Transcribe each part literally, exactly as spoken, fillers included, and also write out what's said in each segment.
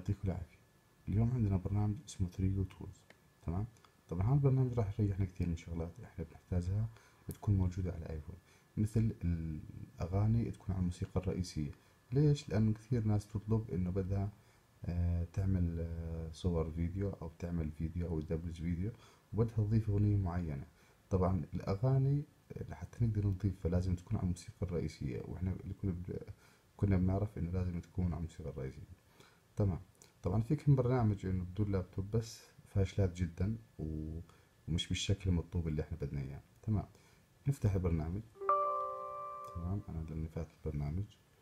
يعطيكم العافية. اليوم عندنا برنامج اسمه ثريجو تولز. تمام. طبعا هذا البرنامج راح يريحنا كثير من شغلات احنا بنحتاجها تكون موجودة على الايفون، مثل الاغاني تكون على الموسيقى الرئيسية. ليش؟ لانه كثير ناس تطلب انه بدها آه، تعمل آه، صور فيديو او تعمل فيديو او تدبلج فيديو وبدها تضيف اغنية معينة. طبعا الاغاني لحتى نقدر نضيفها لازم تكون على الموسيقى الرئيسية، واحنا اللي كنا كنا بنعرف انه لازم تكون على الموسيقى الرئيسية. تمام. طبعا في كم برنامج انه بدون لابتوب بس فاشلات جدا و... ومش بالشكل المطلوب اللي احنا بدنا اياه. تمام. نفتح البرنامج. تمام. انا لاني فاتح البرنامج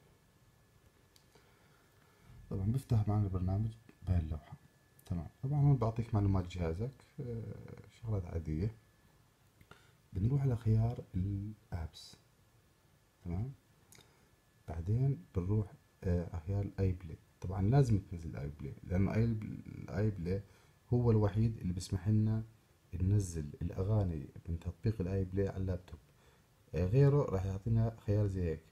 طبعا بفتح معنا البرنامج بهاي اللوحة. تمام. طبعا هون بعطيك معلومات جهازك، آه، شغلات عادية. بنروح على خيار الابس. تمام. بعدين بنروح آه، على خيار الاي بلاي. طبعا لازم تنزل الاي بلاي لانه اي الاي بلاي هو الوحيد اللي بيسمح لنا ننزل الاغاني من تطبيق الاي بلاي على اللابتوب. آه، غيره راح يعطينا خيار زي هيك،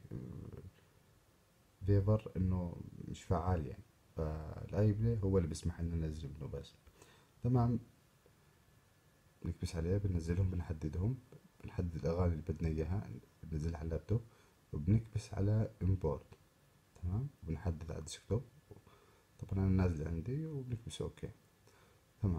فيفر انه مش فعال يعني. فالاي بلاي هو اللي بيسمح لنا ننزل منه بس. تمام. نكبس عليه بننزلهم بنحددهم، بنحدد الاغاني اللي بدنا اياها بننزلها على اللابتوب، وبنكبس على امبورت. تمام. وبنحدد على الديسكتوب. طبعا انا نازل عندي وبنكبس اوكي. تمام.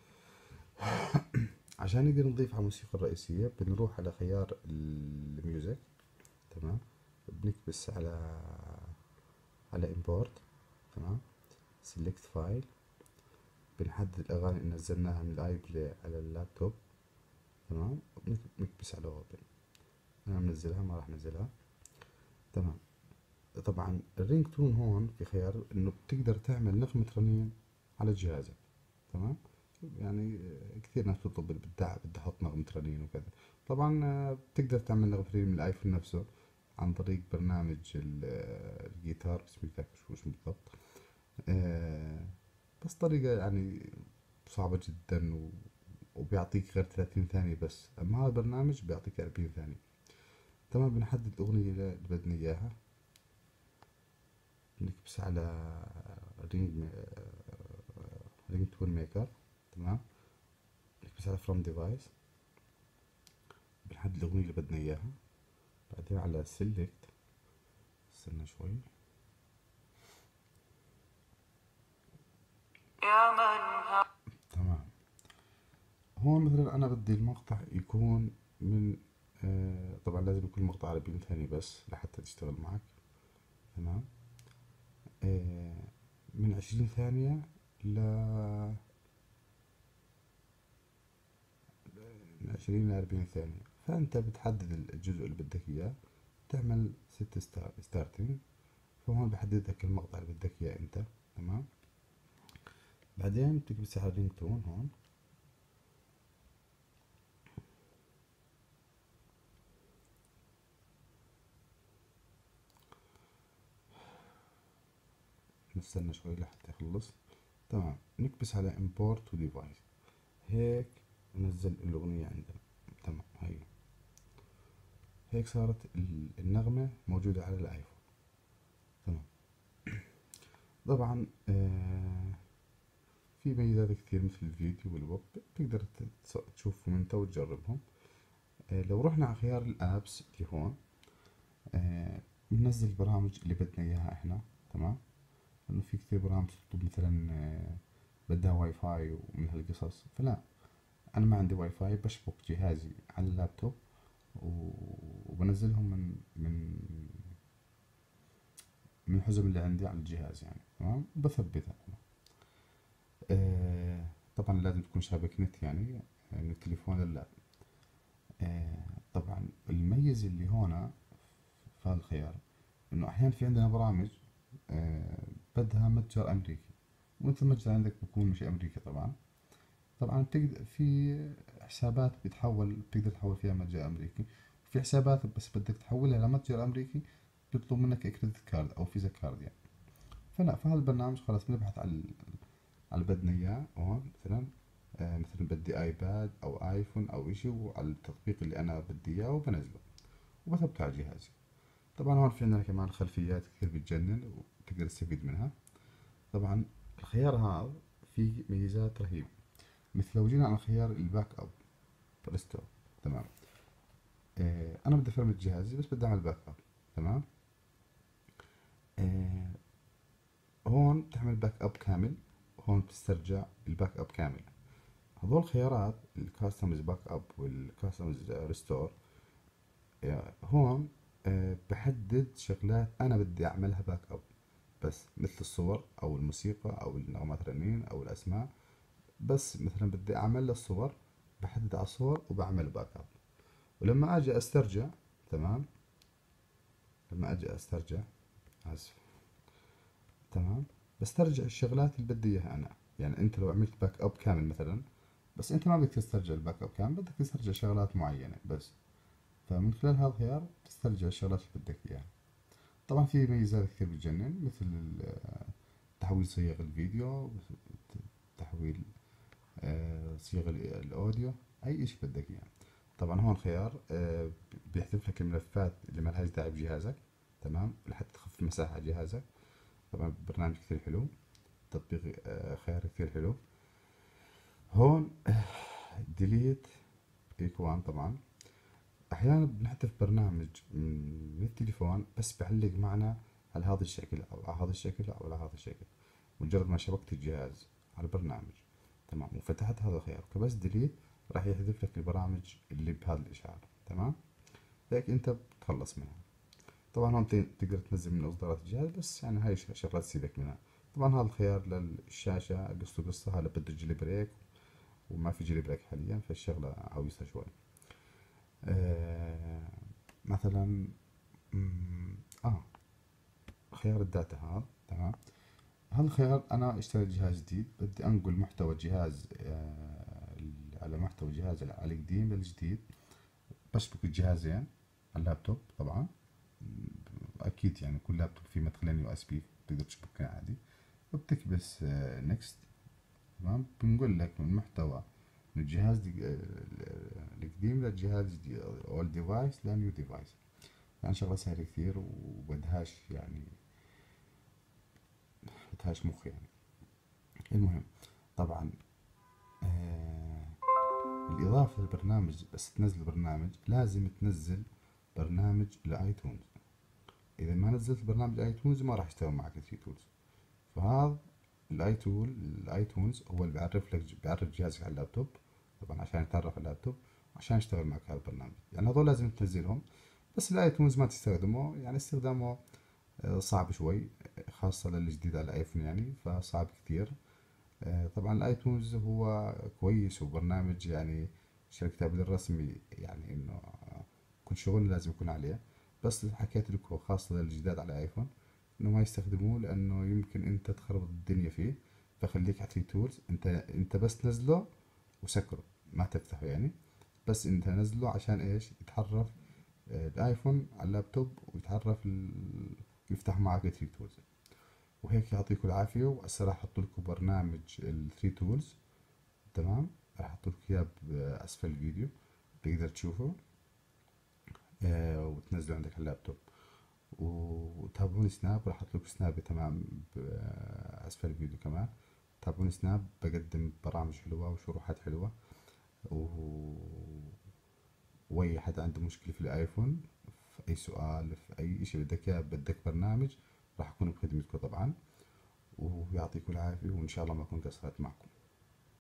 عشان نقدر نضيف على الموسيقى الرئيسية بنروح على خيار الميوزك. تمام. بنكبس على على import. تمام. select file. بنحدد الأغاني اللي نزلناها من الاي بلاي على اللابتوب. تمام. بنكبس على open. أنا منزلها ما راح نزلها. تمام. طبعا الرينج تون هون في خيار إنه بتقدر تعمل نغمة رنين على جهازك. تمام. يعني كثير ناس بتطلب بدها بدها احط نغمة رنين وكذا. طبعا آه، بتقدر تعمل نغمة رنين من الايفون نفسه عن طريق برنامج ال- آه، الجيتار، بس مش متذكر شو اسمه بالضبط. آه، بس طريقة يعني صعبة جدا و- وبيعطيك غير ثلاثين ثانية بس، اما هذا البرنامج بيعطيك أربعين ثانية. تمام. بنحدد الأغنية اللي بدنا إياها، بنكبس على رينج رينج تون ميكر. تمام. بنكبس على فروم ديفايس، بنحدد الأغنية اللي بدنا إياها. بعدين على select. استنى شوي. يا من تمام. هون مثلا أنا بدي المقطع يكون من آه طبعا لازم يكون المقطع على أربعين ثانية بس لحتى تشتغل معك. تمام. آه من عشرين ثانية ل من عشرين لأربعين ثانية. فأنت بتحدد الجزء اللي بدك إياه، تعمل ست ستار ستارتنج. فهون بحدد لك المقطع اللي بدك إياه أنت. تمام. بعدين بتكبس على الرينج تون هون. نستنى شوي لحتى يخلص. تمام. نكبس على import to device. هيك ننزل الأغنية عندنا. تمام. هي هيك صارت ال- النغمة موجودة على الآيفون. تمام. طبعا آه في ميزات كثير مثل الفيديو والويب، تقدر تس- تشوفهم انت وتجربهم. آه لو رحنا على خيار الابس اللي هون، آه بننزل البرامج اللي بدنا اياها احنا. تمام. لانه في كثير برامج تطلب مثلا آه بدها واي فاي ومن هالقصص، فلا، انا ما عندي واي فاي، بشبك جهازي على اللابتوب و- وبنزلهم من من من الحزم اللي عندي على الجهاز يعني. تمام. وبثبتها. آه طبعا لازم تكون شابك نت يعني من التليفون لللاب. آه طبعا الميز اللي هنا في هذا الخيار انه احيانا في عندنا برامج آه بدها متجر امريكي، وانت المتجر عندك بكون مش امريكي طبعا. طبعا بتقدر في حسابات بتحول بتقدر تحول فيها متجر امريكي، في حسابات بس بدك تحولها لمتجر امريكي بيطلب منك كريدت كارد او فيزا كارد يعني. فلا، في هذا البرنامج خلاص بنبحث على على اللي بدنا اياه هون مثلا. آه مثلا بدي ايباد او ايفون او اشي، وعلى التطبيق اللي انا بدي اياه وبنزله وبثبته على جهازي. طبعا هون في عندنا كمان خلفيات كثير بتجنن وتقدر تستفيد منها. طبعا الخيار هذا فيه ميزات رهيبة. مثل لو جينا على خيار الباك اب ريستور، تمام. آه انا بدي افرمت جهازي بس بدي اعمل باك اب، تمام. آه هون بتعمل باك اب كامل، هون بتسترجع الباك اب كامل. هذول الخيارات الكاستمز باك اب والكاستمز ريستور، هون آه بحدد شغلات انا بدي اعملها باك اب بس، مثل الصور او الموسيقى او النغمات الرنين او الاسماء. بس مثلا بدي اعمل الصور، بحدد على الصور وبعمل باك اب. ولما اجي استرجع، تمام، لما اجي استرجع، اسف، تمام، بسترجع الشغلات اللي بدي اياها انا. يعني انت لو عملت باك اب كامل مثلا، بس انت ما بدك تسترجع الباك اب كامل، بدك تسترجع شغلات معينة بس، فمن خلال هذا الخيار تسترجع الشغلات اللي بدك اياها. طبعا في ميزات كثير بتجنن، مثل ال- تحويل صيغ الفيديو، تحويل آه، صيغ ال- الاوديو، اي اشي بدك اياه. طبعا هون خيار آه، بيحذف لك الملفات اللي ما لهاش داعي بجهازك، تمام، لحتى تخفف مساحة على جهازك. طبعا برنامج كثير حلو، تطبيق آه، خيار كثير حلو. هون ديليت ايكوان. طبعا احيانا بنحذف برنامج من التليفون بس بعلق معنا على هذا الشكل او على هذا الشكل او على هذا الشكل، مجرد ما شبكت الجهاز على البرنامج، تمام، وفتحت هذا الخيار فبس ديليت، راح يحذف لك البرامج اللي بهذا الاشعار، تمام. هيك انت بتخلص منها. طبعا هون ت- تقدر تنزل من اصدارات الجهاز، بس يعني هاي ش- شغلات تسيبك منها. طبعا هذا الخيار للشاشة قصته قصة، هلا بده جيلي بريك وما في جيلي بريك حاليا، فالشغلة عويصة شوي. آه مثلا، مم، اه خيار الداتا هذا، تمام. هذا الخيار انا اشتريت جهاز جديد، بدي انقل محتوى الجهاز آه على محتوى الجهاز على القديم للجديد. بشبك الجهازين على اللابتوب طبعا، اكيد يعني كل لابتوب فيه مدخلين يو اس بي بتقدر تشبكها عادي. وبتكبس نكست، تمام، بنقول لك من محتوى من الجهاز دي- آه، القديم للجهاز الجديد، اول ديفايس لنيو ديفايس. يعني شغلة سهلة كثير وبدهاش يعني بدهاش مخ يعني. المهم، طبعا آه الإضافة للبرنامج، بس تنزل برنامج لازم تنزل برنامج الايتونز. إذا ما نزلت برنامج ايتونز ما راح يشتغل معك التري تولز. فهذا الاي تول الايتونز هو اللي بيعرف لك بيعرف جهازك على اللابتوب، طبعا عشان يتعرف على اللابتوب عشان يشتغل معك هذا البرنامج. يعني هذول لازم تنزلهم. بس الايتونز ما تستخدمه، يعني استخدامه آه، صعب شوي، خاصة للجديد على الايفون يعني، فصعب كثير. آه، طبعا الايتونز هو كويس وبرنامج يعني شركة ابل الرسمي، يعني انه كل شغل لازم يكون عليه. بس حكيت لكم خاصة للجداد على ايفون انه ما يستخدموه، لانه يمكن انت تخرب الدنيا فيه. فخليك على تولز، انت انت بس نزله وسكره، ما تفتحه يعني. بس انت نزله عشان ايش؟ يتعرف آه، الايفون على اللابتوب ويتعرف ال... يفتح معك الثري تولز. وهيك يعطيكم العافية. وهسه راح احط لكم برنامج الثري تولز، تمام، راح احط لكم اياه باسفل الفيديو تقدر تشوفه آه وتنزله عندك على اللابتوب. وتابعوني سناب، راح احط لكم سناب تمام باسفل الفيديو كمان. تابعوني سناب، بقدم برامج حلوة وشروحات حلوة. و... واي حدا عنده مشكلة في الايفون، في اي سؤال في اي اشي بدك اياه، بدك برنامج، راح اكون بخدمتكم طبعا. ويعطيكم العافية، وإن شاء الله ما أكون قصرت معكم.